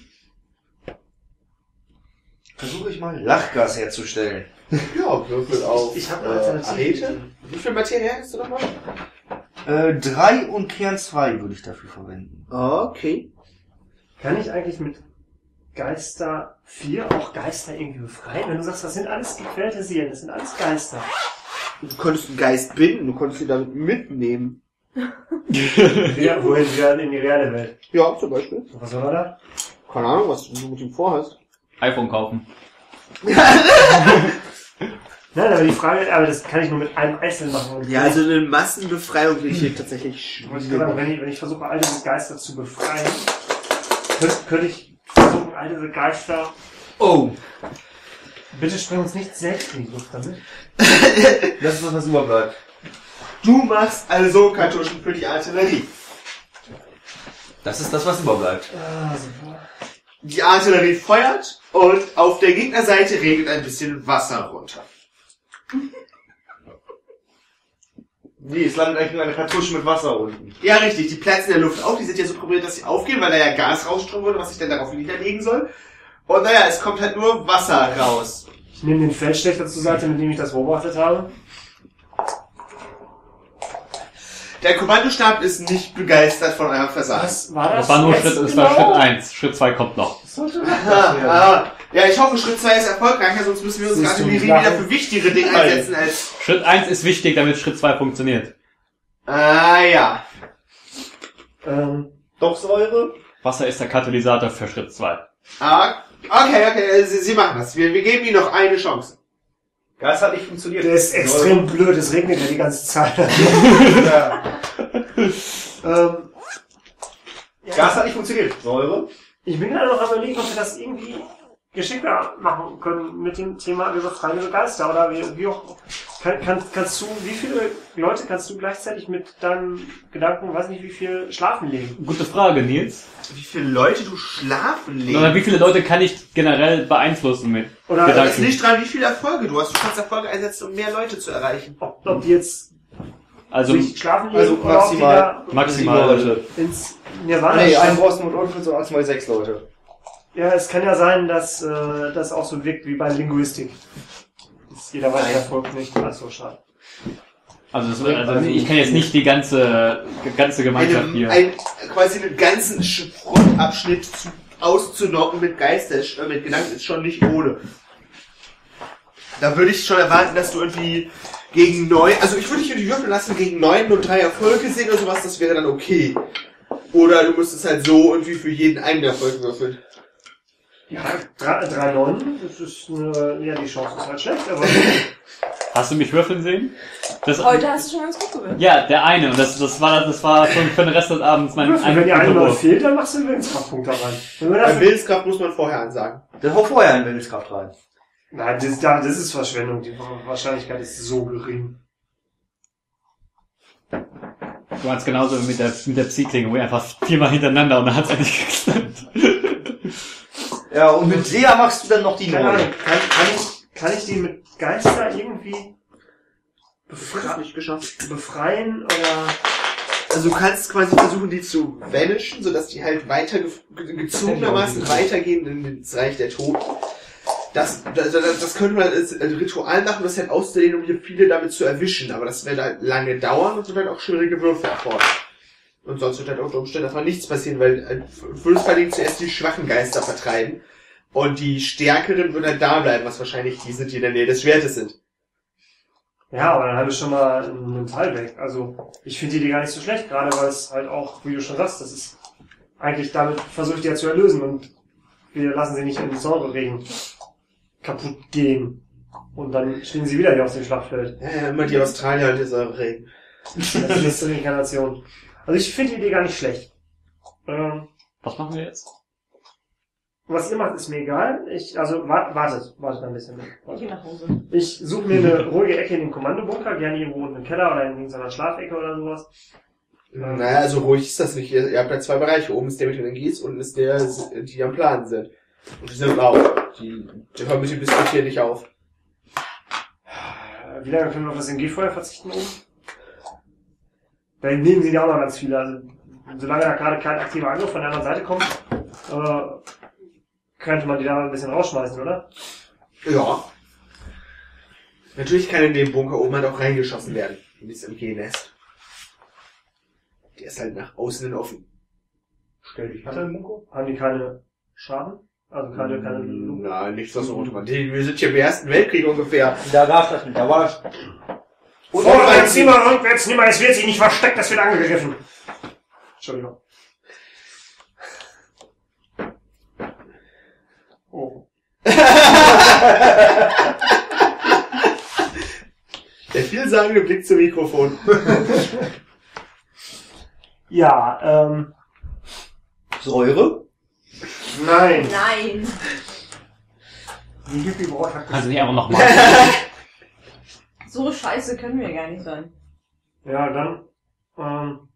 versuche ich mal Lachgas herzustellen. ja, Würfel auf Ich habe äh, eine Alternative. Arete. Wie viel Materie hattest du nochmal? Äh, drei und Kern zwei würde ich dafür verwenden. Okay. Kann ich eigentlich mit Geister vier auch Geister irgendwie befreien? Wenn du sagst, das sind alles gequälte Seelen, das sind alles Geister. Du konntest einen Geist binden, du konntest ihn damit mitnehmen. Ja, wohin wieder in die reale Welt. Ja, zum Beispiel. Was soll er da? Keine Ahnung, was du mit ihm vorhast. iPhone kaufen. Nein, aber die Frage, aber das kann ich nur mit einem Einzelnen machen. Ja, also eine Massenbefreiung will ich hier tatsächlich Ich wollte gerade sagen, schwierig. wenn ich, wenn ich versuche, all diese Geister zu befreien, könnte, könnte ich versuchen, all diese Geister... Oh, Bitte spring uns nicht selbst in die Luft damit. das ist was, was überbleibt. Du machst also Kartuschen für die Artillerie. Das ist das, was überbleibt. Ah, super. Die Artillerie feuert und auf der Gegnerseite regnet ein bisschen Wasser runter. Nee, es landet eigentlich nur eine Kartusche mit Wasser unten. Ja, richtig, die platzen in der Luft auf, die sind ja so probiert, dass sie aufgehen, weil da ja Gas rausströmen würde, was sich dann darauf niederlegen soll. Und naja, es kommt halt nur Wasser raus. Ich nehme den Feldstecher zur Seite, mit dem ich das beobachtet habe. Der Kommandostab ist nicht begeistert von eurem Versagen. Was war Das das? war nur jetzt Schritt, das genau? war Schritt eins. Schritt zwei kommt noch. Das sollte Ah, ah. Ja, ich hoffe, Schritt zwei ist erfolgreicher, sonst müssen wir uns Siehst gerade du, wieder Sachen- für wichtigere Dinge Nein. einsetzen als... Schritt eins ist wichtig, damit Schritt zwei funktioniert. Ah, ja. Ähm, Doch Säure? Wasser ist der Katalysator für Schritt zwei. Ah, okay, okay, Sie, Sie machen das. Wir, wir geben Ihnen noch eine Chance. Gas hat nicht funktioniert. der ist extrem blöd, es regnet ja die ganze Zeit. Ja. ähm, Gas hat nicht funktioniert. Säure? Ich bin gerade noch am überlegen, ob wir das irgendwie geschickter machen können mit dem Thema wir befreien die Geister oder wie, wie auch. Kann, kann, kannst du, wie viele Leute kannst du gleichzeitig mit deinen Gedanken, weiß nicht wie viel, schlafen legen? Gute Frage, Nils. Wie viele Leute du schlafen legst? Oder wie viele Leute kann ich generell beeinflussen mit Oder Das Gedanken? liegt dran, wie viele Erfolge du hast. Du kannst Erfolge einsetzen, um mehr Leute zu erreichen. ob, ob die jetzt Also sich schlafen legen also oder ob die maximal- da maximal. Sieben Leute. ins Nirvana Nee, einen steigen. brauchst du mit Unfall, so maximal sechs Leute. Ja, es kann ja sein, dass äh, das auch so wirkt wie bei Linguistik. Dass jeder weiß, der folgt nicht. Achso, schade. Also, das, also ich kann jetzt nicht die ganze die ganze Gemeinschaft Eine, hier. ein, quasi einen ganzen Frontabschnitt zu, auszunocken mit Geister, äh, mit Gedanken ist schon nicht ohne. Da würde ich schon erwarten, dass du irgendwie gegen neun, also ich würde dich irgendwie würfeln lassen, gegen neun und drei Erfolge sehen oder sowas, das wäre dann okay. Oder du müsstest halt so irgendwie für jeden einen Erfolg würfeln. Ja, drei, drei Neunen, das ist eine, ja, die Chance ist halt schlecht, aber Hast du mich würfeln sehen? Das, Heute hast du schon ganz gut gewürfelt. ja, der eine. Und das, das war das war schon für den Rest des Abends mein Würfel, wenn dir eine guter Neun Wurf. fehlt, dann machst du einen Willenskraftpunkt da rein. Wenn wir Bei dafür, Willenskraft muss man vorher ansagen. Dann hau vorher einen Willenskraft rein. nein, das, da- das ist Verschwendung, die Wahrscheinlichkeit ist so gering. Du meinst genauso wie mit der, mit der Psyklinge, wo ihr einfach viermal hintereinander und dann hat's ja nicht geklappt. Ja, und mit Sea machst du dann noch die Keine Ahnung, neun. kann, kann, ich, kann ich die mit Geister irgendwie Das befre ist nicht geschafft. befreien oder... Also du kannst quasi versuchen, die zu vanishen, sodass die halt weiter ge ge- gezwungenermaßen weitergehen ins Reich der Toten. Das, das, das, das könnte man als Ritual machen, das halt auszudehnen, um hier viele damit zu erwischen. Aber das wird halt lange dauern und wird halt auch schwierige Würfe erfordern. Und sonst wird halt unter Umständen einfach nichts passieren, weil äh, du würdest vor allem zuerst die schwachen Geister vertreiben. Und die stärkeren würden halt da bleiben, was wahrscheinlich die sind, die in der Nähe des Schwertes sind. Ja, aber dann habe ich schon mal einen Teil weg. Also, ich finde die Idee gar nicht so schlecht, gerade weil es halt auch, wie du schon sagst, das ist eigentlich damit versucht, die ja zu erlösen und wir lassen sie nicht in den Säureregen kaputt gehen. Und dann stehen sie wieder hier auf dem Schlachtfeld. Ja, immer die Australier und die Säureregen. Das ist die nächste Reinkarnation. Also ich finde die Idee gar nicht schlecht. Ähm, Was machen wir jetzt? was ihr macht, ist mir egal. Ich, also wa- wartet, wartet ein bisschen. Ich gehe nach Hause. Ich suche mir eine ruhige Ecke in den Kommandobunker, gerne irgendwo unten im Keller oder in irgendeiner Schlafecke oder sowas. Naja, also ruhig ist das nicht. Ihr, ihr habt ja zwei Bereiche. Oben ist der mit den Gieß, unten ist der, die am Planen sind. Und die sind blau. Die, die hören mit dem Diskutieren nicht auf. Wie lange können wir auf das M G-Feuer verzichten oben? Da nehmen sie ja auch noch ganz viele. Also, solange da gerade kein aktiver Angriff von der anderen Seite kommt, äh, könnte man die da ein bisschen rausschmeißen, oder? Ja. Natürlich kann in dem Bunker oben halt auch reingeschossen werden. In dieses M G-Nest. Der ist halt nach außen hin offen. Stell dich hinter den Bunker. Haben die keine Schaden? Also keine, keine Nein, nichts was so automatisiert. Wir sind hier im Ersten Weltkrieg ungefähr. Da gab's das nicht. Da war das. Vorwärts, niemand, rückwärts, niemand, es wird sich nicht versteckt, das wird angegriffen. Entschuldigung. Oh. Der vielsagende Blick zum Mikrofon. Ja, ähm, Säure? nein. Nein. Die Hippie-Brot hat Kannst du nicht einfach nochmal? So scheiße können wir gar nicht sein. Ja, dann, ähm,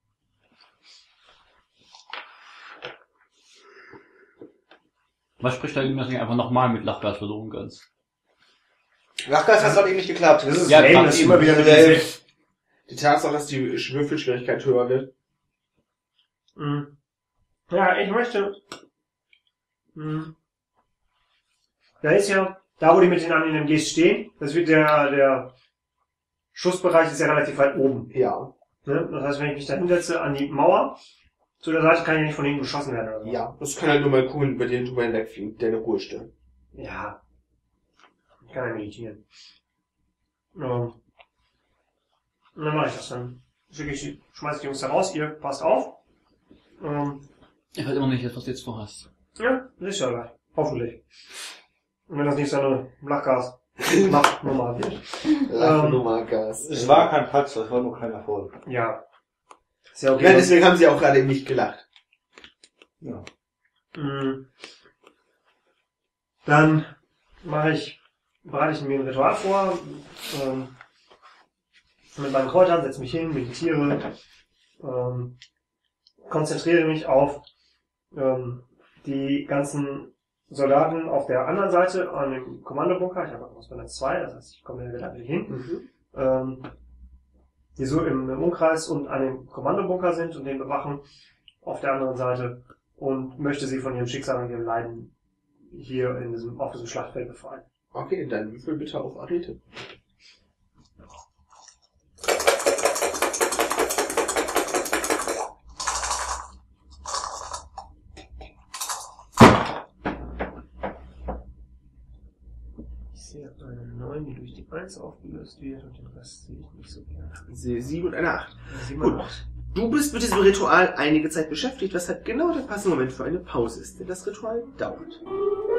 Was spricht dagegen, dass du nicht einfach nochmal mit Lachgas versuchen kannst? Lachgas hat gerade eben nicht geklappt. Das ist Ja, lame, klar, das ist immer wieder mit Lame. diesem- Die Tatsache, dass die Würfelschwierigkeit höher wird. Mhm. Ja, ich möchte. Mhm. Da ist ja, da wo die mit den anderen M Gs stehen, das wird der, der Schussbereich ist ja relativ weit oben. Ja. Ne? Das heißt, wenn ich mich da hinsetze an die Mauer, zu der Seite kann ich nicht von hinten geschossen werden oder so. Ja, das kann halt nur mal Kugeln bei dir drüber hinwegfliegen, deine Ruhe stören. Ja. Ich kann ja meditieren. Ja. Und dann mache ich das. Dann schicke ich die, schmeiße ich die Jungs da raus, ihr passt auf. Ähm, Ich weiß immer noch nicht, was du jetzt vorhast. ja, siehst du ja gleich. Hoffentlich. Und wenn das nicht so eine Lachgas-Nummer wird. Lachnummer, Gas. Es war kein Patzer, es war nur kein Erfolg. Ja. Ist ja okay. Ja, deswegen haben sie auch gerade eben nicht gelacht. Ja. Mhm. Dann mache ich, bereite ich mir ein Ritual vor, ähm, mit meinen Kräutern, setze mich hin, meditiere, ähm, konzentriere mich auf ähm, die ganzen Soldaten auf der anderen Seite an dem Kommandobunker. Ich habe auch Ausbildung zwei, das heißt, ich komme da gedanklich hin, Mhm. ähm, die so im, im Umkreis und an dem Kommandobunker sind und den bewachen auf der anderen Seite und möchte sie von ihrem Schicksal und ihrem Leiden hier in diesem, auf diesem Schlachtfeld befreien. Okay, dann würfel bitte auf Arete. Ich sehe eine neun, die durch die eins aufgelöst wird und den Rest sehe ich nicht so gerne. Sie- Sieben und eine Acht. Sieben Gut. und acht. Du bist mit diesem Ritual einige Zeit beschäftigt, weshalb genau der passende Moment für eine Pause ist, denn das Ritual dauert.